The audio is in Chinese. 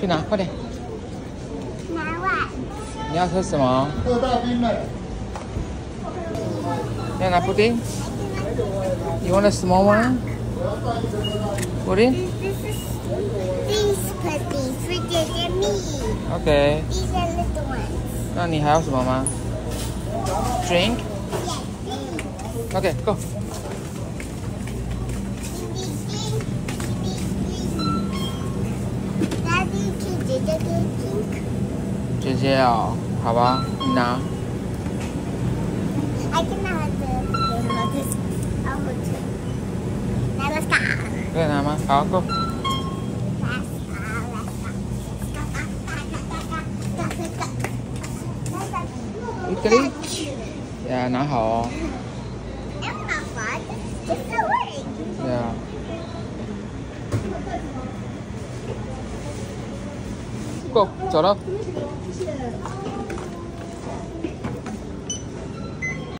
去拿，快点。 拿完。 你要喝什么？2大冰的。要拿布丁 ？You want a small one? Pudding? These puddings for Dad and me. Okay. These are little ones. 那你还有什么吗 ？Drink? Okay, go. Daddy, can you get a drink? 姐姐哦，好吧，你拿。 I can have this. I'll hold it. Now let's go. 可以拿吗？好，Go。一个哩。呀，拿好哦。 That's not fun. Just a word. 对啊。Go，走了。